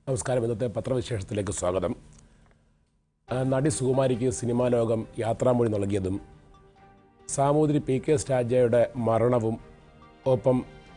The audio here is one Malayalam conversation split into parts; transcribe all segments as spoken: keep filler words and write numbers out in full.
നമസ്കാരം. ഇന്നത്തെ പത്രവിശേഷത്തിലേക്ക് സ്വാഗതം. നടി സുകുമാരിക്ക് സിനിമാ ലോകം യാത്രാമൊഴി നൽകിയതും സാമൂതിരി പി കെ സ്റ്റാജയുടെ മരണവും ഒപ്പം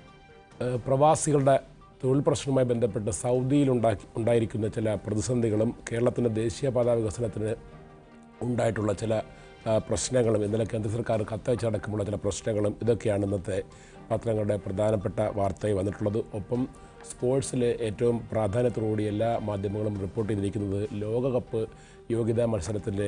പ്രവാസികളുടെ തൊഴിൽ പ്രശ്നവുമായി ബന്ധപ്പെട്ട് സൗദിയിൽ ഉണ്ടാക്കി ഉണ്ടായിരിക്കുന്ന ചില പ്രതിസന്ധികളും കേരളത്തിൻ്റെ ദേശീയപാത വികസനത്തിന് ഉണ്ടായിട്ടുള്ള ചില പ്രശ്നങ്ങളും ഇന്നലെ കേന്ദ്ര സർക്കാർ കത്തയച്ചടക്കമുള്ള ചില പ്രശ്നങ്ങളും ഇതൊക്കെയാണ് ഇന്നത്തെ പത്രങ്ങളുടെ പ്രധാനപ്പെട്ട വാർത്തയായി വന്നിട്ടുള്ളത്. ഒപ്പം സ്പോർട്സിലെ ഏറ്റവും പ്രാധാന്യത്തോടുകൂടി എല്ലാ മാധ്യമങ്ങളും റിപ്പോർട്ട് ചെയ്തിരിക്കുന്നത് ലോകകപ്പ് യോഗ്യതാ മത്സരത്തിൻ്റെ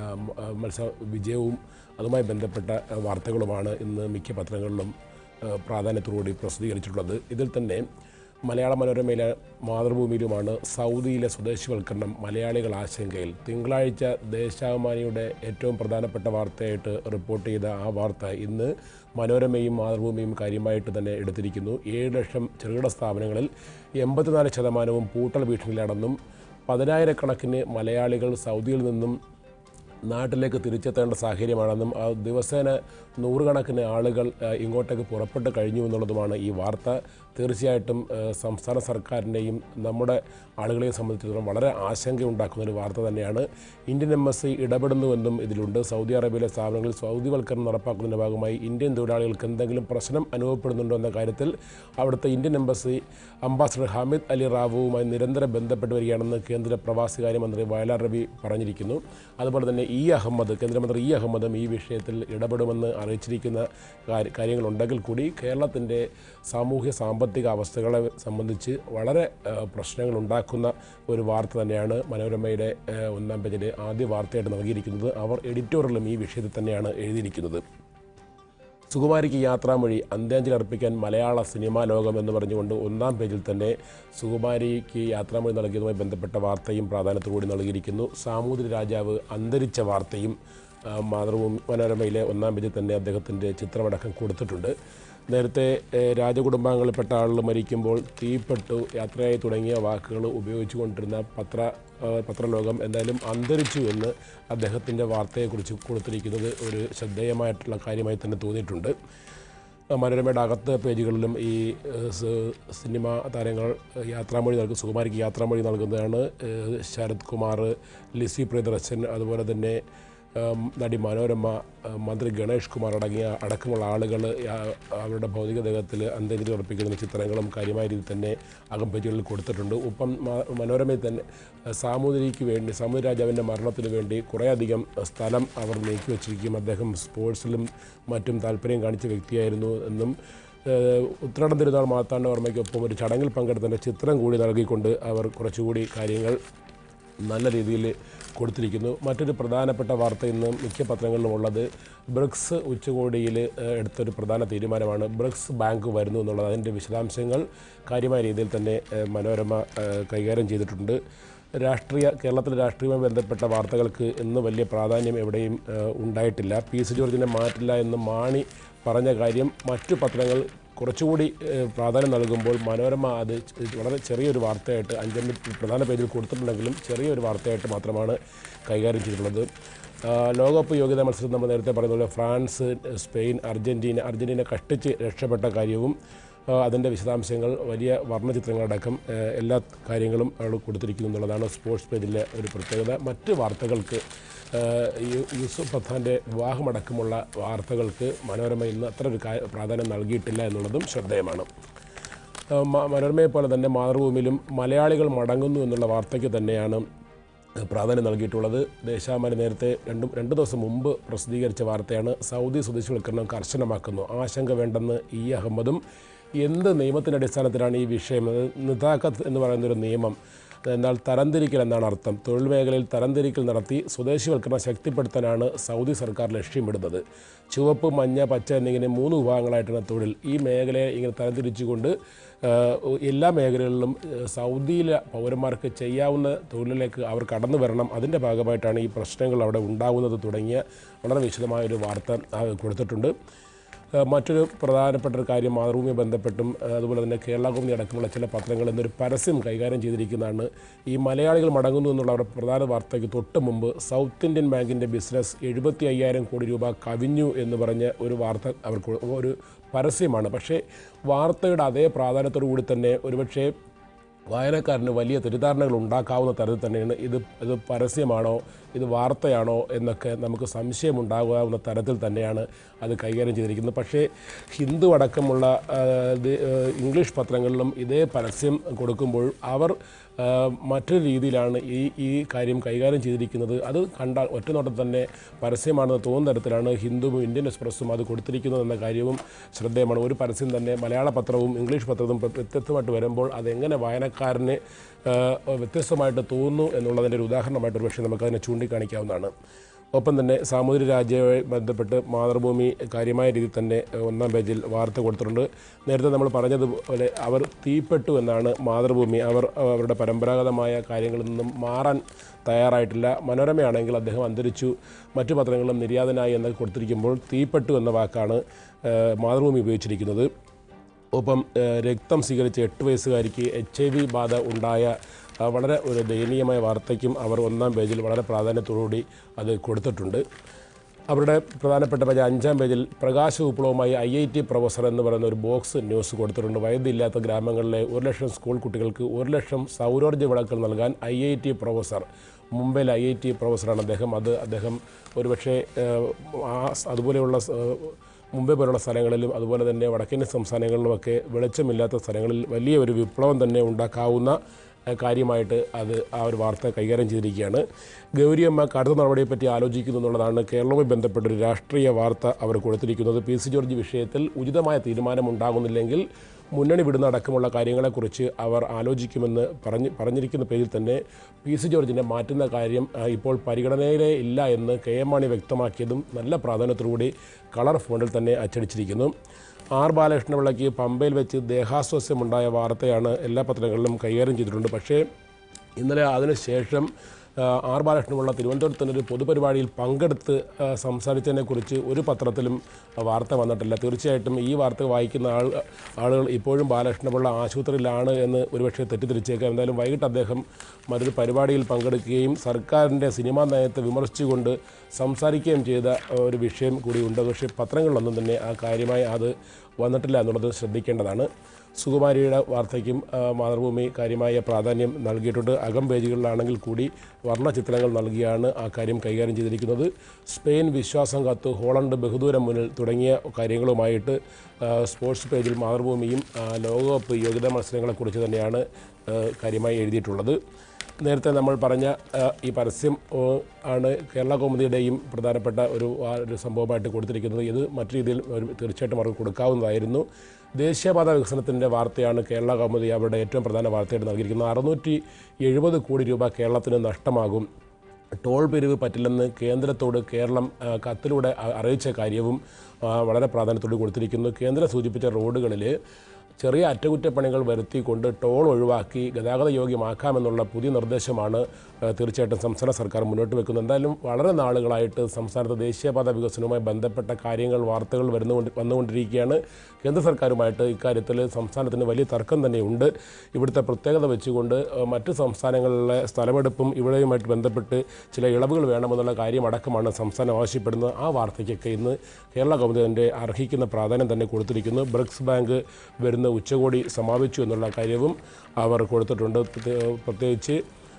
മത്സര വിജയവും അതുമായി ബന്ധപ്പെട്ട വാർത്തകളുമാണ് ഇന്ന് മിക്ക പത്രങ്ങളിലും പ്രാധാന്യത്തോടുകൂടി പ്രസിദ്ധീകരിച്ചിട്ടുള്ളത്. ഇതിൽ തന്നെ മലയാള മനോരമയിലെ മാതൃഭൂമിയിലുമാണ് സൗദിയിലെ സ്വദേശിവൽക്കരണം മലയാളികൾ ആശങ്കയിൽ. തിങ്കളാഴ്ച ദേശാഭിമാനിയുടെ ഏറ്റവും പ്രധാനപ്പെട്ട വാർത്തയായിട്ട് റിപ്പോർട്ട് ചെയ്ത ആ വാർത്ത ഇന്ന് മനോരമയും മാതൃഭൂമിയും കാര്യമായിട്ട് തന്നെ എടുത്തിരിക്കുന്നു. ഏഴ് ലക്ഷം ചെറുകിട സ്ഥാപനങ്ങളിൽ എൺപത്തിനാല് ശതമാനവും പൂട്ടൽ ഭീഷണിയിലാണെന്നും പതിനായിരക്കണക്കിന് മലയാളികൾ സൗദിയിൽ നിന്നും നാട്ടിലേക്ക് തിരിച്ചെത്തേണ്ട സാഹചര്യമാണെന്നും ദിവസേന നൂറുകണക്കിന് ആളുകൾ ഇങ്ങോട്ടേക്ക് പുറപ്പെട്ട് കഴിഞ്ഞു എന്നുള്ളതുമാണ് ഈ വാർത്ത. തീർച്ചയായിട്ടും സംസ്ഥാന സർക്കാരിൻ്റെയും നമ്മുടെ ആളുകളെയും സംബന്ധിച്ചിടത്തോളം വളരെ ആശങ്കയുണ്ടാക്കുന്ന ഒരു വാർത്ത തന്നെയാണ്. ഇന്ത്യൻ എംബസി ഇടപെടുന്നുവെന്നും ഇതിലുണ്ട്. സൗദി അറേബ്യയിലെ സ്ഥാപനങ്ങളിൽ സൗദിവൽക്കരണം നടപ്പാക്കുന്നതിൻ്റെ ഭാഗമായി ഇന്ത്യൻ തൊഴിലാളികൾക്ക് എന്തെങ്കിലും പ്രശ്നം അനുഭവപ്പെടുന്നുണ്ടോ എന്ന കാര്യത്തിൽ അവിടുത്തെ Indian embassy ambassador Hamid Ali റാവുവുമായി നിരന്തരം ബന്ധപ്പെട്ട് വരികയാണെന്ന് കേന്ദ്ര പ്രവാസികാര്യ മന്ത്രി വയലാർ രവി പറഞ്ഞിരിക്കുന്നു. അതുപോലെ തന്നെ ഇ അഹമ്മദ് കേന്ദ്രമന്ത്രി ഇ അഹമ്മദും ഈ വിഷയത്തിൽ ഇടപെടുമെന്ന് അറിയിച്ചിരിക്കുന്ന കാര്യങ്ങളുണ്ടെങ്കിൽ കൂടി കേരളത്തിൻ്റെ സാമൂഹ്യ സാമ്പത്തിക അവസ്ഥകളെ സംബന്ധിച്ച് വളരെ പ്രശ്നങ്ങൾ ഉണ്ടാക്കുന്ന ഒരു വാർത്ത തന്നെയാണ് മനോരമയുടെ ഒന്നാം പേജിൽ ആദ്യ വാർത്തയായിട്ട് നൽകിയിരിക്കുന്നത്. അവർ എഡിറ്റോറിയലും ഈ വിഷയത്തിൽ തന്നെയാണ് എഴുതിയിരിക്കുന്നത്. സുകുമാരിക്ക് യാത്രാമൊഴി അന്ത്യാഞ്ജലി അർപ്പിക്കാൻ മലയാള സിനിമാ ലോകം എന്ന് പറഞ്ഞുകൊണ്ട് ഒന്നാം പേജിൽ തന്നെ സുകുമാരിക്ക് യാത്രാമൊഴി നൽകിയതുമായി ബന്ധപ്പെട്ട വാർത്തയും പ്രാധാന്യത്തോടുകൂടി നൽകിയിരിക്കുന്നു. സാമൂതിരി രാജാവ് അന്തരിച്ച വാർത്തയും മാതൃഭൂമി മനോരമയിലെ ഒന്നാം പേജിൽ തന്നെ അദ്ദേഹത്തിൻ്റെ ചിത്രമടക്കം കൊടുത്തിട്ടുണ്ട്. നേരത്തെ രാജകുടുംബാംഗങ്ങളിൽപ്പെട്ട ആളുകൾ മരിക്കുമ്പോൾ തീപ്പെട്ടു യാത്രയായി തുടങ്ങിയ വാക്കുകൾ ഉപയോഗിച്ചു കൊണ്ടിരുന്ന പത്ര പത്രലോകം എന്തായാലും അന്തരിച്ചു എന്ന് അദ്ദേഹത്തിൻ്റെ വാർത്തയെക്കുറിച്ച് കൊടുത്തിരിക്കുന്നത് ഒരു ശ്രദ്ധേയമായിട്ടുള്ള കാര്യമായി തന്നെ തോന്നിയിട്ടുണ്ട്. മനോരമയുടെ അകത്ത് പേജുകളിലും ഈ സിനിമാ താരങ്ങൾ യാത്രാമൊഴി നൽകും സുകുമാരിക്ക് യാത്രാമൊഴി നൽകുന്നതാണ്. ശരത് കുമാർ, ലിസി പ്രിയദർശൻ, അതുപോലെ തന്നെ നടി മനോരമ, മന്ത്രി ഗണേഷ് കുമാർ അടങ്ങിയ അടക്കമുള്ള ആളുകൾ അവരുടെ ഭൗതികദേഹത്തിൽ അന്ത്യാഞ്ജലി അർപ്പിക്കുന്ന ചിത്രങ്ങളും കാര്യമായ രീതിയിൽ തന്നെ അകംപേജുകളിൽ കൊടുത്തിട്ടുണ്ട്. ഒപ്പം മനോരമയിൽ തന്നെ സാമൂതിരിക്ക് വേണ്ടി സാമൂതിരി രാജാവിൻ്റെ മരണത്തിന് വേണ്ടി കുറേയധികം സ്ഥലം അവർ നീക്കി വച്ചിരിക്കും. അദ്ദേഹം സ്പോർട്സിലും മറ്റും താല്പര്യം കാണിച്ച വ്യക്തിയായിരുന്നു എന്നും ഉത്രാടം തിരുനാൾ മാർത്താണ്ഡവർമ്മയ്ക്കൊപ്പം ഒരു ചടങ്ങിൽ പങ്കെടുത്തതിൻ്റെ ചിത്രം കൂടി നൽകിക്കൊണ്ട് അവർ കുറച്ചുകൂടി കാര്യങ്ങൾ നല്ല രീതിയിൽ കൊടുത്തിരിക്കുന്നു. മറ്റൊരു പ്രധാനപ്പെട്ട വാർത്ത ഇന്ന് മിക്ക പത്രങ്ങളിലും ഉള്ളത് ബ്രിക്സ് ഉച്ചകോടിയിൽ എടുത്തൊരു പ്രധാന തീരുമാനമാണ്. ബ്രിക്സ് ബാങ്ക് വരുന്നു എന്നുള്ളത്. അതിൻ്റെ വിശദാംശങ്ങൾ കാര്യമായ രീതിയിൽ തന്നെ മനോരമ കൈകാര്യം ചെയ്തിട്ടുണ്ട്. രാഷ്ട്രീയ കേരളത്തിലെ രാഷ്ട്രീയവുമായി ബന്ധപ്പെട്ട വാർത്തകൾക്ക് ഇന്ന് വലിയ പ്രാധാന്യം എവിടെയും ഉണ്ടായിട്ടില്ല. പി സി ജോർജിനെ മാറ്റില്ല എന്ന് മാണി പറഞ്ഞ കാര്യം മറ്റു പത്രങ്ങൾ കുറച്ചുകൂടി പ്രാധാന്യം നൽകുമ്പോൾ മനോരമ അത് വളരെ ചെറിയൊരു വാർത്തയായിട്ട് അഞ്ചാം പ്രധാന പേജിൽ കൊടുത്തിട്ടുണ്ടെങ്കിലും ചെറിയൊരു വാർത്തയായിട്ട് മാത്രമാണ് കൈകാര്യം ചെയ്തിട്ടുള്ളത്. ലോകകപ്പ് യോഗ്യതാ മത്സരം നമ്മൾ നേരത്തെ പറയുന്ന പോലെ ഫ്രാൻസ്, സ്പെയിൻ, അർജൻറ്റീന അർജൻറ്റീന കഷ്ടിച്ച് രക്ഷപ്പെട്ട കാര്യവും അതിൻ്റെ വിശദാംശങ്ങൾ വലിയ വർണ്ണചിത്രങ്ങളടക്കം എല്ലാ കാര്യങ്ങളും അവൾ കൊടുത്തിരിക്കുന്നു എന്നുള്ളതാണ് സ്പോർട്സ് പേജിലെ ഒരു പ്രത്യേകത. മറ്റ് വാർത്തകൾക്ക് യൂസുഫ് പത്താൻ്റെ വിവാഹമടക്കമുള്ള വാർത്തകൾക്ക് മനോരമ ഇന്ന് അത്ര ഒരു പ്രാധാന്യം നൽകിയിട്ടില്ല എന്നുള്ളതും ശ്രദ്ധേയമാണ്. മനോരമയെ പോലെ തന്നെ മാതൃഭൂമിയിലും മലയാളികൾ മടങ്ങുന്നു എന്നുള്ള വാർത്തയ്ക്ക് തന്നെയാണ് പ്രാധാന്യം നൽകിയിട്ടുള്ളത്. ദേശാഭിമാനി നേരത്തെ രണ്ടും രണ്ട് ദിവസം മുമ്പ് പ്രസിദ്ധീകരിച്ച വാർത്തയാണ്. സൗദി സ്വദേശിവൽക്കരണം കർശനമാക്കുന്നു, ആശങ്ക വേണ്ടെന്ന് ഇ അഹമ്മദും. എന്ത് നിയമത്തിൻ്റെ അടിസ്ഥാനത്തിലാണ് ഈ വിഷയം? നിതാഖത്ത് എന്ന് പറയുന്നൊരു നിയമം, എന്നാൽ തരംതിരിക്കൽ എന്നാണ് അർത്ഥം. തൊഴിൽ മേഖലയിൽ തരംതിരിക്കൽ നടത്തി സ്വദേശിവൽക്കരണം ശക്തിപ്പെടുത്താനാണ് സൗദി സർക്കാർ ലക്ഷ്യമിടുന്നത്. ചുവപ്പ്, മഞ്ഞ, പച്ച എന്നിങ്ങനെ മൂന്ന് വിഭാഗങ്ങളായിട്ടാണ് തൊഴിൽ. ഈ മേഖലയെ ഇങ്ങനെ തരംതിരിച്ചുകൊണ്ട് എല്ലാ മേഖലകളിലും സൗദിയിലെ പൗരന്മാർക്ക് ചെയ്യാവുന്ന തൊഴിലിലേക്ക് അവർ കടന്നു വരണം. അതിൻ്റെ ഭാഗമായിട്ടാണ് ഈ പ്രശ്നങ്ങൾ അവിടെ ഉണ്ടാകുന്നത് തുടങ്ങിയ വളരെ വിശദമായൊരു വാർത്ത കൊടുത്തിട്ടുണ്ട്. മറ്റൊരു പ്രധാനപ്പെട്ട ഒരു കാര്യം മാതൃഭൂമിയെ ബന്ധപ്പെട്ടും അതുപോലെ തന്നെ കേരള കൗമുദി അടക്കമുള്ള ചില പത്രങ്ങൾ എന്നൊരു പരസ്യം കൈകാര്യം ചെയ്തിരിക്കുന്നതാണ്. ഈ മലയാളികൾ മടങ്ങുന്നു എന്നുള്ള അവരുടെ പ്രധാന വാർത്തയ്ക്ക് തൊട്ട് മുമ്പ് സൗത്ത് ഇന്ത്യൻ ബാങ്കിൻ്റെ ബിസിനസ് എഴുപത്തി അയ്യായിരം കോടി രൂപ കവിഞ്ഞു എന്ന് പറഞ്ഞ ഒരു വാർത്ത അവർക്ക് ഒരു പരസ്യമാണ്. പക്ഷേ വാർത്തയുടെ അതേ പ്രാധാന്യത്തോടു കൂടി തന്നെ ഒരുപക്ഷെ വായനക്കാരന് വലിയ തെറ്റിദ്ധാരണകൾ ഉണ്ടാക്കാവുന്ന തരത്തിൽ തന്നെയാണ് ഇത് ഇത് പരസ്യമാണോ ഇത് വാർത്തയാണോ എന്നൊക്കെ നമുക്ക് സംശയമുണ്ടാകാവുന്ന തരത്തിൽ തന്നെയാണ് അത് കൈകാര്യം ചെയ്തിരിക്കുന്നത്. പക്ഷേ ഹിന്ദു അടക്കമുള്ള ഇംഗ്ലീഷ് പത്രങ്ങളിലും ഇതേ പരസ്യം കൊടുക്കുമ്പോൾ അവർ മറ്റൊരു രീതിയിലാണ് ഈ ഈ കാര്യം കൈകാര്യം ചെയ്തിരിക്കുന്നത്. അത് കണ്ടാൽ ഒറ്റനോട്ടം തന്നെ പരസ്യമാണെന്ന് തോന്നുന്ന തരത്തിലാണ് ഹിന്ദുവും ഇന്ത്യൻ എക്സ്പ്രസ്സും അത് കൊടുത്തിരിക്കുന്നത് എന്ന കാര്യവും ശ്രദ്ധേയമാണ്. ഒരു പരസ്യം തന്നെ മലയാള പത്രവും ഇംഗ്ലീഷ് പത്രവും വ്യത്യസ്തമായിട്ട് വരുമ്പോൾ അതെങ്ങനെ വായനക്കാരന് വ്യത്യസ്തമായിട്ട് തോന്നുന്നു എന്നുള്ളതിൻ്റെ ഒരു ഉദാഹരണമായിട്ട് ഒരു പക്ഷേ നമുക്കതിനെ ചൂണ്ടിക്കാണിക്കാവുന്നതാണ്. ഒപ്പം തന്നെ സാമൂതിരി രാജയുമായി ബന്ധപ്പെട്ട് മാതൃഭൂമി കാര്യമായ രീതിയിൽ തന്നെ ഒന്നാം പേജിൽ വാർത്ത കൊടുത്തിട്ടുണ്ട്. നേരത്തെ നമ്മൾ പറഞ്ഞതുപോലെ അവർ തീപ്പെട്ടു എന്നാണ് മാതൃഭൂമി. അവർ അവരുടെ പരമ്പരാഗതമായ കാര്യങ്ങളിൽ നിന്നും മാറാൻ തയ്യാറായിട്ടില്ല. മനോരമയാണെങ്കിൽ അദ്ദേഹം അന്തരിച്ചു, മറ്റു പത്രങ്ങളും നിര്യാതനായി എന്നൊക്കെ കൊടുത്തിരിക്കുമ്പോൾ തീപ്പെട്ടു എന്ന വാക്കാണ് മാതൃഭൂമി ഉപയോഗിച്ചിരിക്കുന്നത്. ഒപ്പം രക്തം സ്വീകരിച്ച എട്ട് വയസ്സുകാരിക്ക് എച്ച് ഐ വി ബാധ ഉണ്ടായ വളരെ ഒരു ദയനീയമായ വാർത്തയ്ക്കും അവർ ഒന്നാം പേജിൽ വളരെ പ്രാധാന്യത്തോടുകൂടി അത് കൊടുത്തിട്ടുണ്ട്. അവരുടെ പ്രധാനപ്പെട്ട പേജ് അഞ്ചാം പേജിൽ പ്രകാശ വിപ്ലവമായി ഐ ഐ ടി പ്രൊഫസർ എന്ന് പറയുന്ന ഒരു ബോക്സ് ന്യൂസ് കൊടുത്തിട്ടുണ്ട്. വൈദ്യുതിയില്ലാത്ത ഗ്രാമങ്ങളിലെ ഒരു ലക്ഷം സ്കൂൾ കുട്ടികൾക്ക് ഒരു ലക്ഷം സൗരോർജ്ജ വിളക്കുകൾ നൽകാൻ ഐ ഐ ടി പ്രൊഫസർ, മുംബൈയിലെ ഐ ഐ ടി പ്രൊഫസറാണ് അദ്ദേഹം. അത് അദ്ദേഹം ഒരുപക്ഷെ അതുപോലെയുള്ള മുംബൈ പോലുള്ള സ്ഥലങ്ങളിലും അതുപോലെ തന്നെ വടക്കേന്ത്യൻ സംസ്ഥാനങ്ങളിലുമൊക്കെ വെളിച്ചമില്ലാത്ത സ്ഥലങ്ങളിൽ വലിയ ഒരു വിപ്ലവം തന്നെ ഉണ്ടാക്കാവുന്ന കാര്യമായിട്ട് അത് ആ ഒരു വാർത്ത കൈകാര്യം ചെയ്തിരിക്കുകയാണ്. ഗൗരിയമ്മ കടുത്ത നടപടിയെപ്പറ്റി ആലോചിക്കുന്നു എന്നുള്ളതാണ് കേരളവുമായി ബന്ധപ്പെട്ടൊരു രാഷ്ട്രീയ വാർത്ത അവർ കൊടുത്തിരിക്കുന്നത്. പി സി ജോർജ് വിഷയത്തിൽ ഉചിതമായ തീരുമാനമുണ്ടാകുന്നില്ലെങ്കിൽ മുന്നണി വിടുന്ന അടക്കമുള്ള കാര്യങ്ങളെക്കുറിച്ച് അവർ ആലോചിക്കുമെന്ന് പറഞ്ഞ് പറഞ്ഞിരിക്കുന്ന പേരിൽ തന്നെ പി സി ജോർജിനെ മാറ്റുന്ന കാര്യം ഇപ്പോൾ പരിഗണനയിലേ ഇല്ല എന്ന് കെ എം മാണി വ്യക്തമാക്കിയതും നല്ല പ്രാധാന്യത്തോടുകൂടി കളർ ഫോണ്ടിൽ തന്നെ അച്ചടിച്ചിരിക്കുന്നു. ആർ ബാലകൃഷ്ണപിള്ളയ്ക്ക് പമ്പയിൽ വെച്ച് ദേഹാസ്വാസ്യമുണ്ടായ വാർത്തയാണ് എല്ലാ പത്രങ്ങളിലും കൈകാര്യം ചെയ്തിട്ടുണ്ട്. പക്ഷേ ഇന്നലെ അതിനുശേഷം ആർ ബാലകൃഷ്ണപിള്ള തിരുവനന്തപുരത്ത് തന്നെ ഒരു പൊതുപരിപാടിയിൽ പങ്കെടുത്ത് സംസാരിച്ചതിനെക്കുറിച്ച് ഒരു പത്രത്തിലും വാർത്ത വന്നിട്ടില്ല. തീർച്ചയായിട്ടും ഈ വാർത്ത വായിക്കുന്ന ആൾ ആളുകൾ ഇപ്പോഴും ബാലകൃഷ്ണപിള്ള ആശുപത്രിയിലാണ് എന്ന് ഒരുപക്ഷെ തെറ്റിദ്ധരിച്ചേക്കാം. എന്തായാലും വൈകിട്ട് അദ്ദേഹം മറ്റൊരു പരിപാടിയിൽ പങ്കെടുക്കുകയും സർക്കാരിൻ്റെ സിനിമാ നയത്തെ വിമർശിച്ചുകൊണ്ട് സംസാരിക്കുകയും ചെയ്ത ഒരു വിഷയം കൂടിയുണ്ട്. പക്ഷേ പത്രങ്ങളിലൊന്നും തന്നെ ആ കാര്യമായി അത് വന്നിട്ടില്ല എന്നുള്ളത് ശ്രദ്ധിക്കേണ്ടതാണ്. സുകുമാരിയുടെ വാർത്തയ്ക്കും മാതൃഭൂമി കാര്യമായ പ്രാധാന്യം നൽകിയിട്ടുണ്ട്. അകം പേജുകളിലാണെങ്കിൽ കൂടി വർണ്ണചിത്രങ്ങൾ നൽകിയാണ് ആ കാര്യം കൈകാര്യം ചെയ്തിരിക്കുന്നത്. സ്പെയിൻ വിശ്വാസം കാത്തു, ഹോളണ്ട് ബഹുദൂരം മുന്നിൽ തുടങ്ങിയ കാര്യങ്ങളുമായിട്ട് സ്പോർട്സ് പേജിൽ മാതൃഭൂമിയും ലോകകപ്പ് യോഗ്യതാ മത്സരങ്ങളെക്കുറിച്ച് തന്നെയാണ് കാര്യമായി എഴുതിയിട്ടുള്ളത്. നേരത്തെ നമ്മൾ പറഞ്ഞ ഈ പരസ്യം ആണ് കേരള കൗമുദിയുടെയും പ്രധാനപ്പെട്ട ഒരു ഒരു സംഭവമായിട്ട് കൊടുത്തിരിക്കുന്നത്. ഇത് മറ്റു രീതിയിൽ തീർച്ചയായിട്ടും അവർക്ക് കൊടുക്കാവുന്നതായിരുന്നു. ദേശീയപാത വികസനത്തിൻ്റെ വാർത്തയാണ് കേരള കൗമുദി അവരുടെ ഏറ്റവും പ്രധാന വാർത്തയായിട്ട് നൽകിയിരിക്കുന്നത്. അറുന്നൂറ്റി എഴുപത് കോടി രൂപ കേരളത്തിന് നഷ്ടമാകും. ടോൾ പിരിവ് പറ്റില്ലെന്ന് കേന്ദ്രത്തോട് കേരളം കത്തിലൂടെ അറിയിച്ച കാര്യവും വളരെ പ്രാധാന്യത്തോട് കൊടുത്തിരിക്കുന്നു. കേന്ദ്രം സൂചിപ്പിച്ച റോഡുകളിൽ ചെറിയ അറ്റകുറ്റപ്പണികൾ വരുത്തിക്കൊണ്ട് ടോൾ ഒഴിവാക്കി ഗതാഗത യോഗ്യമാക്കാമെന്നുള്ള പുതിയ നിർദ്ദേശമാണ് തീർച്ചയായിട്ടും സംസ്ഥാന സർക്കാർ മുന്നോട്ട് വെക്കുന്നത്. എന്തായാലും വളരെ നാളുകളായിട്ട് സംസ്ഥാനത്ത് ദേശീയപാത വികസനവുമായി ബന്ധപ്പെട്ട കാര്യങ്ങൾ വാർത്തകൾ വരുന്നുകൊണ്ട് വന്നുകൊണ്ടിരിക്കുകയാണ്. കേന്ദ്ര സർക്കാരുമായിട്ട് ഇക്കാര്യത്തിൽ സംസ്ഥാനത്തിന് വലിയ തർക്കം തന്നെയുണ്ട്. ഇവിടുത്തെ പ്രത്യേകത വെച്ചുകൊണ്ട് മറ്റ് സംസ്ഥാനങ്ങളിലെ സ്ഥലമെടുപ്പും ഇവിടെയുമായിട്ട് ബന്ധപ്പെട്ട് ചില ഇളവുകൾ വേണമെന്നുള്ള കാര്യം അടക്കമാണ് സംസ്ഥാനം ആവശ്യപ്പെടുന്നത്. ആ വാർത്തയ്ക്കൊക്കെ ഇന്ന് കേരള കൗമുദി അതിൻ്റെ അർഹിക്കുന്ന പ്രാധാന്യം തന്നെ കൊടുത്തിരിക്കുന്നു. ബ്രിക്സ് ബാങ്ക് വരുന്ന ഉച്ചകോടി സമാപിച്ചു എന്നുള്ള കാര്യവും അവർ കൊടുത്തിട്ടുണ്ട്. പ്രത്യേകിച്ച്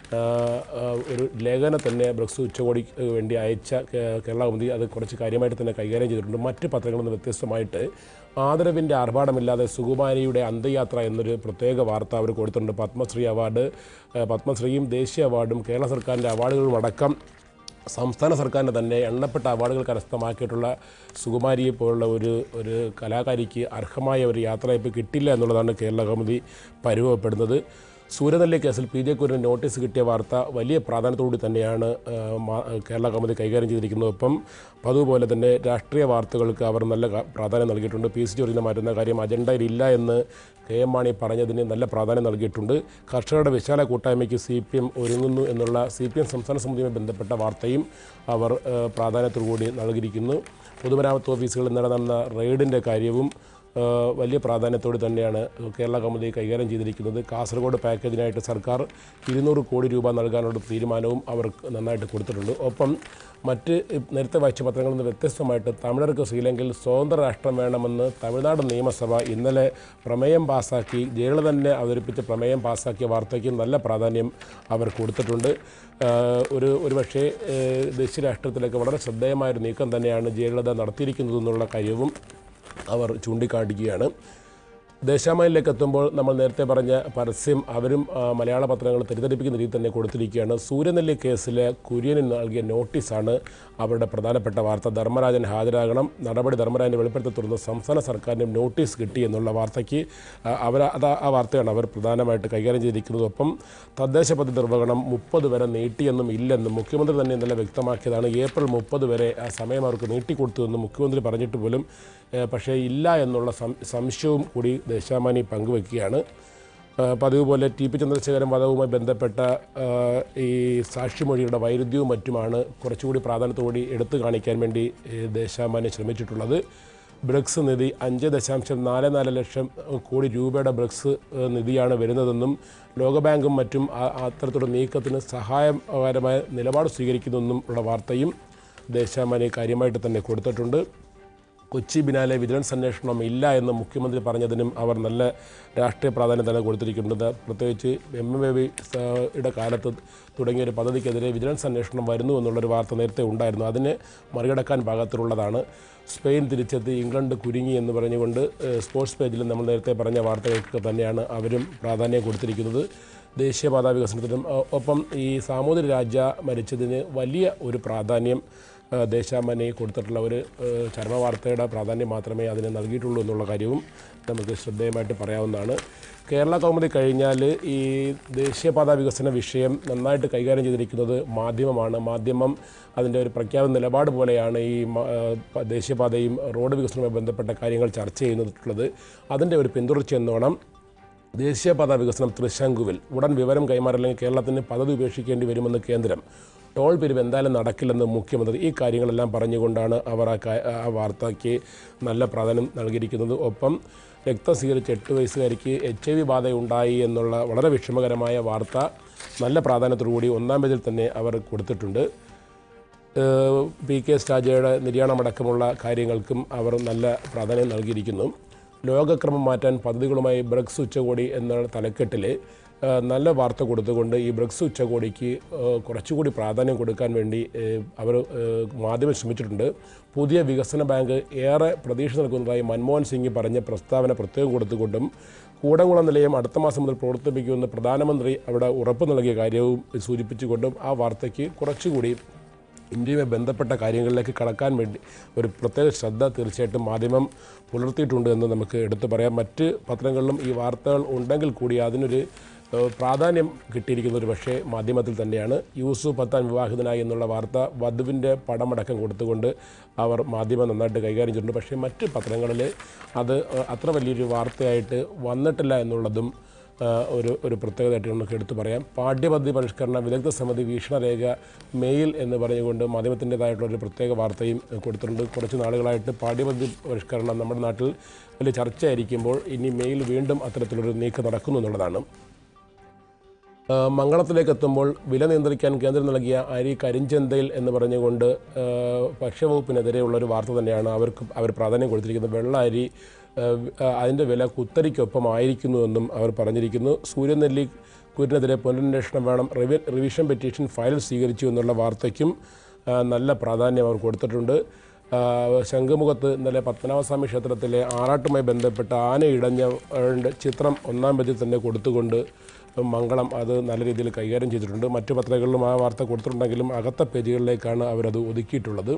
ഒരു ലേഖനം തന്നെ ബ്രിക്സ് ഉച്ചകോടിക്ക് വേണ്ടി അയച്ച കേരള കൗമുദി അത് കുറച്ച് കാര്യമായിട്ട് തന്നെ കൈകാര്യം ചെയ്തിട്ടുണ്ട്. മറ്റ് പത്രങ്ങളിൽ നിന്ന് വ്യത്യസ്തമായിട്ട് ആദരവിൻ്റെ ആർഭാടമില്ലാതെ സുകുമാരിയുടെ അന്ത്യയാത്ര എന്നൊരു പ്രത്യേക വാർത്ത അവർ കൊടുത്തിട്ടുണ്ട്. പത്മശ്രീ അവാർഡ്, പത്മശ്രീയും ദേശീയ അവാർഡും കേരള സർക്കാരിൻ്റെ അവാർഡുകളും അടക്കം സംസ്ഥാന സർക്കാരിൻ്റെ തന്നെ എണ്ണപ്പെട്ട അവാർഡുകൾ കരസ്ഥമാക്കിയിട്ടുള്ള സുകുമാരിയെ പോലുള്ള ഒരു ഒരു കലാകാരിക്ക് അർഹമായ ഒരു യാത്രയപ്പ് കിട്ടില്ല എന്നുള്ളതാണ് കേരള കൗമുദി പരിഭവപ്പെടുന്നത്. സൂര്യനെല്ലി കേസിൽ പി ജെ കുര്യന് നോട്ടീസ് കിട്ടിയ വാർത്ത വലിയ പ്രാധാന്യത്തോടുകൂടി തന്നെയാണ് കേരള കൗമുദി കൈകാര്യം ചെയ്തിരിക്കുന്നത്. ഒപ്പം അതുപോലെ തന്നെ രാഷ്ട്രീയ വാർത്തകൾക്ക് അവർ നല്ല പ്രാധാന്യം നൽകിയിട്ടുണ്ട്. പി സി ജോർജിനെ മാറ്റുന്ന കാര്യം അജണ്ടയിലില്ല എന്ന് കെ എം മാണി പറഞ്ഞതിന് നല്ല പ്രാധാന്യം നൽകിയിട്ടുണ്ട്. കർഷകരുടെ വിശാല കൂട്ടായ്മയ്ക്ക് സി പി എം ഒരുങ്ങുന്നു എന്നുള്ള സി പി എം സംസ്ഥാന സമിതിയുമായി ബന്ധപ്പെട്ട വാർത്തയും അവർ പ്രാധാന്യത്തോടുകൂടി നൽകിയിരിക്കുന്നു. പൊതുമരാമത്ത് ഓഫീസുകളിൽ നടന്ന റെയ്ഡിൻ്റെ കാര്യവും വലിയ പ്രാധാന്യത്തോടെ തന്നെയാണ് കേരള കൗമുദി കൈകാര്യം ചെയ്തിരിക്കുന്നത്. കാസർഗോഡ് പാക്കേജിനായിട്ട് സർക്കാർ ഇരുന്നൂറ് കോടി രൂപ നൽകാനുള്ള തീരുമാനവും അവർ നന്നായിട്ട് കൊടുത്തിട്ടുണ്ട്. ഒപ്പം മറ്റ് നേരത്തെ വായിച്ച പത്രങ്ങളിൽ നിന്ന് വ്യത്യസ്തമായിട്ട് തമിഴർക്ക് ശ്രീലങ്കയിൽ സ്വതന്ത്ര രാഷ്ട്രം വേണമെന്ന് തമിഴ്നാട് നിയമസഭ ഇന്നലെ പ്രമേയം പാസ്സാക്കി. ജയലളിത തന്നെ അവതരിപ്പിച്ച പ്രമേയം പാസ്സാക്കിയ വാർത്തയ്ക്ക് നല്ല പ്രാധാന്യം അവർ കൊടുത്തിട്ടുണ്ട്. ഒരു ഒരുപക്ഷേ ദേശീയ രാഷ്ട്രത്തിലേക്ക് വളരെ ശ്രദ്ധേയമായൊരു നീക്കം തന്നെയാണ് ജയലളിത നടത്തിയിരിക്കുന്നതെന്നുള്ള കാര്യവും അവർ ചൂണ്ടിക്കാണിക്കുകയാണ്. ദേശാമയിലേക്ക് എത്തുമ്പോൾ നമ്മൾ നേരത്തെ പറഞ്ഞ പരസ്യം അവരും മലയാള പത്രങ്ങൾ തെറ്റിദ്ധരിപ്പിക്കുന്ന രീതിയിൽ തന്നെ കൊടുത്തിരിക്കുകയാണ്. സൂര്യനെല്ലി കേസിലെ കുര്യന് നൽകിയ നോട്ടീസാണ് അവരുടെ പ്രധാനപ്പെട്ട വാർത്ത. ധർമ്മരാജൻ ഹാജരാകണം, നടപടി ധർമ്മരാജൻ്റെ വെളിപ്പെടുത്തി തുടർന്ന് സംസ്ഥാന സർക്കാരിനും നോട്ടീസ് കിട്ടി എന്നുള്ള വാർത്തയ്ക്ക് അവർ അത് ആ വാർത്തയാണ് അവർ പ്രധാനമായിട്ട് കൈകാര്യം ചെയ്തിരിക്കുന്നത്. ഒപ്പം തദ്ദേശ പദ്ധതി നിർവഹണം മുപ്പത് വരെ നീട്ടിയെന്നും ഇല്ലെന്നും മുഖ്യമന്ത്രി തന്നെ ഇന്നലെ വ്യക്തമാക്കിയതാണ്. ഏപ്രിൽ മുപ്പത് വരെ ആ സമയം അവർക്ക് നീട്ടിക്കൊടുത്തുവെന്നും മുഖ്യമന്ത്രി പറഞ്ഞിട്ട് പോലും പക്ഷേ ഇല്ല എന്നുള്ള സംശയവും കൂടി ദേശാമാനി പങ്കുവയ്ക്കുകയാണ്. പതിവ് പോലെ ടി പി ചന്ദ്രശേഖരൻ വധവുമായി ബന്ധപ്പെട്ട ഈ സാക്ഷിമൊഴിയുടെ വൈരുദ്ധ്യവും മറ്റുമാണ് കുറച്ചുകൂടി പ്രാധാന്യത്തോടെ എടുത്തു കാണിക്കാൻ വേണ്ടി ദേശാമാനി ശ്രമിച്ചിട്ടുള്ളത്. ബ്രിക്സ് നിധി അഞ്ച് ദശാംശം നാല് നാല് ലക്ഷം കോടി രൂപയുടെ ബ്രിക്സ് നിധിയാണ് വരുന്നതെന്നും ലോകബാങ്കും മറ്റും അത്തരത്തിലുള്ള നീക്കത്തിന് സഹായകരമായ നിലപാട് സ്വീകരിക്കുന്നെന്നും ഉള്ള വാർത്തയും ദേശാമാനി കാര്യമായിട്ട് തന്നെ കൊടുത്തിട്ടുണ്ട്. കൊച്ചി ബിനാലെ വിജിലൻസ് അന്വേഷണം ഇല്ല എന്ന് മുഖ്യമന്ത്രി പറഞ്ഞതിനും അവർ നല്ല രാഷ്ട്രീയ പ്രാധാന്യം തന്നെ കൊടുത്തിരിക്കുന്നത്. പ്രത്യേകിച്ച് എം എം എ വിയുടെ കാലത്ത് തുടങ്ങിയൊരു പദ്ധതിക്കെതിരെ വിജിലൻസ് അന്വേഷണം വരുന്നു എന്നുള്ളൊരു വാർത്ത നേരത്തെ ഉണ്ടായിരുന്നു. അതിനെ മറികടക്കാൻ പാകത്തിലുള്ളതാണ്. സ്പെയിൻ തിരിച്ചെത്തി, ഇംഗ്ലണ്ട് കുരുങ്ങി എന്ന് പറഞ്ഞുകൊണ്ട് സ്പോർട്സ് പേജിൽ നമ്മൾ നേരത്തെ പറഞ്ഞ വാർത്തകൾക്ക് തന്നെയാണ് അവരും പ്രാധാന്യം കൊടുത്തിരിക്കുന്നത്. ദേശീയപാത വികസനത്തിനും ഒപ്പം ഈ സാമൂതിരി രാജ മരിച്ചതിന് വലിയ ഒരു പ്രാധാന്യം ദേശാമാനി കൊടുത്തിട്ടുള്ള ഒരു ചരമവാർത്തയുടെ പ്രാധാന്യം മാത്രമേ അതിന് നൽകിയിട്ടുള്ളൂ എന്നുള്ള കാര്യവും നമുക്ക് ശ്രദ്ധേയമായിട്ട് പറയാവുന്നതാണ്. കേരള കൗമുദി കഴിഞ്ഞാൽ ഈ ദേശീയപാത വികസന വിഷയം നന്നായിട്ട് കൈകാര്യം ചെയ്തിരിക്കുന്നത് മാധ്യമമാണ്. മാധ്യമം അതിൻ്റെ ഒരു പ്രഖ്യാപന നിലപാട് പോലെയാണ് ഈ ദേശീയപാതയും റോഡ് വികസനവുമായി ബന്ധപ്പെട്ട കാര്യങ്ങൾ ചർച്ച ചെയ്യുന്നിട്ടുള്ളത്. അതിൻ്റെ ഒരു പിന്തുടർച്ച എന്നോണം ദേശീയപാത വികസനം തൃശങ്കുവിൽ ഉടൻ വിവരം കൈമാറില്ലെങ്കിൽ കേരളത്തിന് പദ്ധതി ഉപേക്ഷിക്കേണ്ടി വരുമെന്ന് കേന്ദ്രം. ടോൾ പിരിവ് എന്തായാലും നടക്കില്ലെന്ന് മുഖ്യമന്ത്രി. ഈ കാര്യങ്ങളെല്ലാം പറഞ്ഞുകൊണ്ടാണ് അവർ ആ വാർത്തയ്ക്ക് നല്ല പ്രാധാന്യം നൽകിയിരിക്കുന്നത്. ഒപ്പം രക്തം സ്വീകരിച്ച എട്ട് വയസ്സുകാരിക്ക് എച്ച് ഐ വി ബാധയുണ്ടായി എന്നുള്ള വളരെ വിഷമകരമായ വാർത്ത നല്ല പ്രാധാന്യത്തോടുകൂടി ഒന്നാം പേജിൽ തന്നെ അവർ കൊടുത്തിട്ടുണ്ട്. പി കെ സ്റ്റാജയുടെ നിര്യാണമടക്കമുള്ള കാര്യങ്ങൾക്കും അവർ നല്ല പ്രാധാന്യം നൽകിയിരിക്കുന്നു. ലോകക്രമം മാറ്റാൻ പദ്ധതികളുമായി ബ്രിക്സ് ഉച്ചകോടി എന്ന തലക്കെട്ടിൽ നല്ല വാർത്ത കൊടുത്തുകൊണ്ട് ഈ ബ്രിക്സ് ഉച്ചകോടിക്ക് കുറച്ചുകൂടി പ്രാധാന്യം കൊടുക്കാൻ വേണ്ടി അവർ മാധ്യമം ശ്രമിച്ചിട്ടുണ്ട്. പുതിയ വികസന ബാങ്ക് ഏറെ പ്രതീക്ഷ നൽകുന്നതായി മൻമോഹൻ സിംഗ് പറഞ്ഞ പ്രസ്താവന പ്രത്യേകം കൊടുത്തുകൊണ്ടും കൂടംകുളം നിലയം അടുത്ത മാസം മുതൽ പ്രവർത്തിപ്പിക്കുമെന്ന് പ്രധാനമന്ത്രി അവിടെ ഉറപ്പ് നൽകിയ കാര്യവും സൂചിപ്പിച്ചുകൊണ്ടും ആ വാർത്തയ്ക്ക് കുറച്ചുകൂടി ഇന്ത്യയുമായി ബന്ധപ്പെട്ട കാര്യങ്ങളിലേക്ക് കടക്കാൻ വേണ്ടി ഒരു പ്രത്യേക ശ്രദ്ധ തീർച്ചയായിട്ടും മാധ്യമം പുലർത്തിയിട്ടുണ്ട് എന്ന് നമുക്ക് എടുത്തു പറയാം. മറ്റ് പത്രങ്ങളിലും ഈ വാർത്തകൾ ഉണ്ടെങ്കിൽ കൂടി അതിനൊരു പ്രാധാന്യം കിട്ടിയിരിക്കുന്ന ഒരു പക്ഷേ മാധ്യമത്തിൽ തന്നെയാണ്. യൂസുഫ് പത്താൻ വിവാഹിതനായി എന്നുള്ള വാർത്ത വധുവിൻ്റെ പടമടക്കം കൊടുത്തുകൊണ്ട് അവർ മാധ്യമം നന്നായിട്ട് കൈകാര്യം ചെയ്തിട്ടുണ്ട്. പക്ഷേ മറ്റ് പത്രങ്ങളിൽ അത് അത്ര വലിയൊരു വാർത്തയായിട്ട് വന്നിട്ടില്ല എന്നുള്ളതും ഒരു ഒരു പ്രത്യേകതയായിട്ട് നമുക്ക് എടുത്തു പറയാം. പാഠ്യപദ്ധതി പരിഷ്കരണ വിദഗ്ധ സമിതി വീക്ഷണരേഖ മെയിൽ എന്ന് പറഞ്ഞുകൊണ്ട് മാധ്യമത്തിൻ്റേതായിട്ടുള്ളൊരു പ്രത്യേക വാർത്തയും കൊടുത്തിട്ടുണ്ട്. കുറച്ച് നാളുകളായിട്ട് പാഠ്യപദ്ധതി പരിഷ്കരണം നമ്മുടെ നാട്ടിൽ വലിയ ചർച്ചയായിരിക്കുമ്പോൾ ഇനി മെയിൽ വീണ്ടും അത്തരത്തിലൊരു നീക്കം നടക്കുന്നു എന്നുള്ളതാണ്. മംഗളത്തിലേക്ക് എത്തുമ്പോൾ വില നിയന്ത്രിക്കാൻ കേന്ദ്രം നൽകിയ അരി കരിഞ്ചന്തയിൽ എന്ന് പറഞ്ഞുകൊണ്ട് ഭക്ഷ്യവകുപ്പിനെതിരെയുള്ളൊരു വാർത്ത തന്നെയാണ് അവർക്ക് അവർ പ്രാധാന്യം കൊടുത്തിരിക്കുന്നത്. വെള്ള അരി അതിൻ്റെ വില കുത്തരിക്കൊപ്പമായിരിക്കുന്നുവെന്നും അവർ പറഞ്ഞിരിക്കുന്നു. സൂര്യനെല്ലി കുരിനെതിരെ പുനരന്വേഷണം വേണം, റിവി റിവിഷൻ പെറ്റീഷൻ ഫയൽ സ്വീകരിച്ചു എന്നുള്ള വാർത്തയ്ക്കും നല്ല പ്രാധാന്യം അവർ കൊടുത്തിട്ടുണ്ട്. ശംഖുമുഖത്ത് ഇന്നലെ പത്മനാഭസ്വാമി ക്ഷേത്രത്തിലെ ആറാട്ടുമായി ബന്ധപ്പെട്ട ആന ഇടഞ്ഞ ചിത്രം ഒന്നാം പേജിൽ തന്നെ കൊടുത്തുകൊണ്ട് മംഗളം അത് നല്ല രീതിയിൽ കൈകാര്യം ചെയ്തിട്ടുണ്ട്. മറ്റു പത്രങ്ങളിലും ആ വാർത്ത കൊടുത്തിട്ടുണ്ടെങ്കിലും അകത്ത പേജുകളിലേക്കാണ് അവരത് ഒതുക്കിയിട്ടുള്ളത്.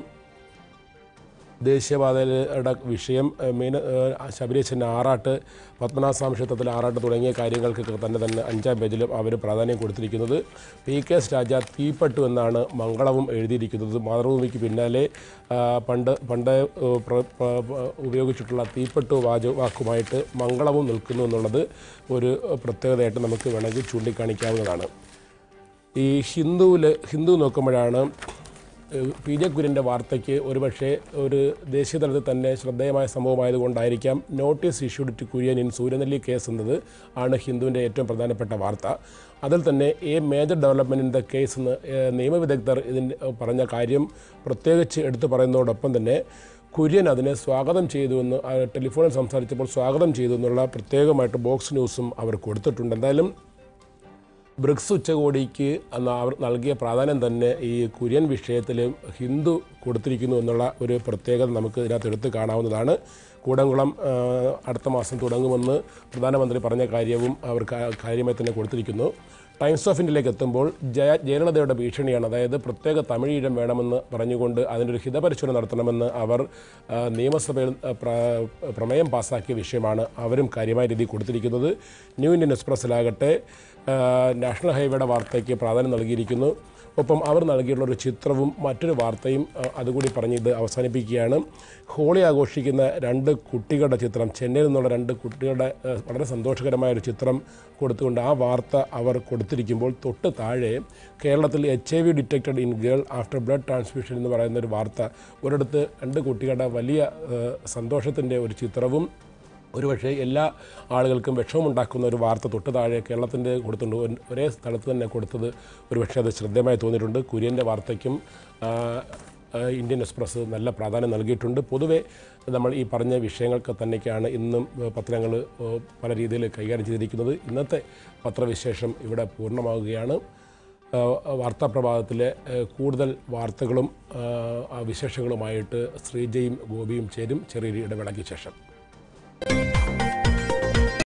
ദേശീയപാതയുടെ വിഷയം മീന ശബരീശൻ്റെ ആറാട്ട്, പത്മനാഭസ്വാമി ക്ഷേത്രത്തിലെ ആറാട്ട് തുടങ്ങിയ കാര്യങ്ങൾക്കൊക്കെ തന്നെ തന്നെ അഞ്ചാം പേജിലും അവർ പ്രാധാന്യം കൊടുത്തിരിക്കുന്നത്. പി കെ രാജ തീപ്പെട്ടു എന്നാണ് മംഗളവും എഴുതിയിരിക്കുന്നത്. മാതൃഭൂമിക്ക് പിന്നാലെ പണ്ട് പണ്ട് ഉപയോഗിച്ചിട്ടുള്ള തീപ്പെട്ടു വാച വാക്കുമായിട്ട് മംഗളവും നിൽക്കുന്നു എന്നുള്ളത് ഒരു പ്രത്യേകതയായിട്ട് നമുക്ക് വേണമെങ്കിൽ ചൂണ്ടിക്കാണിക്കാവുന്നതാണ്. ഈ ഹിന്ദുവിൽ ഹിന്ദു നോക്കുമ്പോഴാണ് പി ജെ കുര്യൻ്റെ വാർത്തയ്ക്ക് ഒരുപക്ഷെ ഒരു ദേശീയ തലത്തിൽ തന്നെ ശ്രദ്ധേയമായ സംഭവമായതുകൊണ്ടായിരിക്കാം notice issued to Kurian in Sooryanelli case എന്നത് ആണ് ഹിന്ദുവിൻ്റെ ഏറ്റവും പ്രധാനപ്പെട്ട വാർത്ത. അതിൽ തന്നെ a major development in the case എന്ന് നിയമവിദഗ്ധർ ഇതിന് പറഞ്ഞ കാര്യം പ്രത്യേകിച്ച് എടുത്തു പറയുന്നതോടൊപ്പം തന്നെ കുര്യൻ അതിനെ സ്വാഗതം ചെയ്തുവെന്ന് ടെലിഫോണിൽ സംസാരിച്ചപ്പോൾ സ്വാഗതം ചെയ്തു എന്നുള്ള പ്രത്യേകമായിട്ട് ബോക്സ് ന്യൂസും അവർ കൊടുത്തിട്ടുണ്ട്. എന്തായാലും ബ്രിക്സ് ഉച്ചകോടിക്ക് അന്ന് അവർ നൽകിയ പ്രാധാന്യം തന്നെ ഈ കുര്യൻ വിഷയത്തിൽ ഹിന്ദു കൊടുത്തിരിക്കുന്നു എന്നുള്ള ഒരു പ്രത്യേകത നമുക്ക് ഇതിനകത്ത് എടുത്ത് കാണാവുന്നതാണ്. കൂടംകുളം അടുത്ത മാസം തുടങ്ങുമെന്ന് പ്രധാനമന്ത്രി പറഞ്ഞ കാര്യവും അവർ കാര്യമായി തന്നെ കൊടുത്തിരിക്കുന്നു. ടൈംസ് ഓഫ് ഇന്ത്യയിലേക്ക് എത്തുമ്പോൾ ജയ ജയലളിതയുടെ ഭീഷണിയാണ്. അതായത് പ്രത്യേക തമിഴീഴം വേണമെന്ന് പറഞ്ഞുകൊണ്ട് അതിനൊരു ഹിതപരിശോധന നടത്തണമെന്ന് അവർ നിയമസഭയിൽ പ്രമേയം പാസ്സാക്കിയ വിഷയമാണ് അവരും കാര്യമായ രീതിയിൽ കൊടുത്തിരിക്കുന്നത്. ന്യൂ ഇന്ത്യൻ എക്സ്പ്രസ്സിലാകട്ടെ നാഷണൽ ഹൈവേയുടെ വാർത്തയ്ക്ക് പ്രാധാന്യം നൽകിയിരിക്കുന്നു. ഒപ്പം അവർ നൽകിയിട്ടുള്ള ഒരു ചിത്രവും മറ്റൊരു വാർത്തയും അതുകൂടി പറഞ്ഞ് ഇത് അവസാനിപ്പിക്കുകയാണ്. ഹോളി ആഘോഷിക്കുന്ന രണ്ട് കുട്ടികളുടെ ചിത്രം, ചെന്നൈയിൽ നിന്നുള്ള രണ്ട് കുട്ടികളുടെ വളരെ സന്തോഷകരമായ ഒരു ചിത്രം കൊടുത്തുകൊണ്ട് ആ വാർത്ത അവർ കൊടുത്തിരിക്കുമ്പോൾ തൊട്ട് താഴെ കേരളത്തിൽ H I V detected in girl after blood transfusion എന്ന് പറയുന്ന ഒരു വാർത്ത, ഒരിടത്ത് രണ്ട് കുട്ടികളുടെ വലിയ സന്തോഷത്തിൻ്റെ ഒരു ചിത്രവും ഒരുപക്ഷെ എല്ലാ ആളുകൾക്കും വിഷമമുണ്ടാക്കുന്ന ഒരു വാർത്ത തൊട്ട് താഴെ കേരളത്തിൻ്റെ കൊടുത്തിട്ടുണ്ട്. ഒരേ സ്ഥലത്ത് തന്നെ കൊടുത്തത് ഒരുപക്ഷെ അത് ശ്രദ്ധേയമായി തോന്നിയിട്ടുണ്ട്. കുര്യൻ്റെ വാർത്തയ്ക്കും ഇന്ത്യൻ എക്സ്പ്രസ് നല്ല പ്രാധാന്യം നൽകിയിട്ടുണ്ട്. പൊതുവെ നമ്മൾ ഈ പറഞ്ഞ വിഷയങ്ങൾക്ക് തന്നെയൊക്കെയാണ് ഇന്നും പത്രങ്ങൾ പല രീതിയിൽ കൈകാര്യം ചെയ്തിരിക്കുന്നത്. ഇന്നത്തെ പത്രവിശേഷം ഇവിടെ പൂർണ്ണമാവുകയാണ്. വാർത്താപ്രഭാതത്തിലെ കൂടുതൽ വാർത്തകളും വിശേഷങ്ങളുമായിട്ട് ശ്രീജയും ഗോപിയും ചേരും ചെറിയൊരു ഇടവേളയ്ക്ക് ശേഷം.